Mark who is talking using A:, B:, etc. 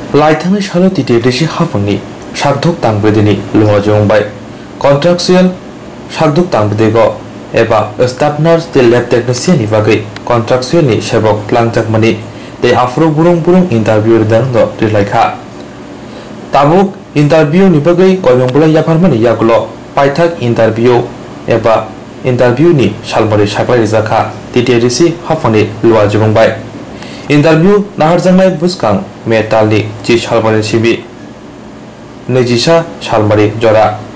A: लाइथांनि सालो तिटे रिसि हाफंनि सागधुक तांबेदिनि लुवाजोंबाय कन्ट्राक्चुअल सागधुक तांबेदेगो एबा स्टाफ नार्स दे लैब टेक्निशियन नि बागै कन्ट्राक्चुअल नि सेबक लांजाकमानि दे आफ्रो बुरुं इंटरव्यू दंदो रिलाइखा ताबुक इंटरव्यू नि बागै कयंबला याफारमानि यागलो पाइथाक इंटरव्यू एबा इंटरव्यू नि सालमारि सागलाय जाखा तिटे रिसि हाफंनि लुवाजोंबाय इंटरव्यू नाहारजांनाय बुसकां मेटालनि जि सालमारि सिबि 20 सालमारि जरा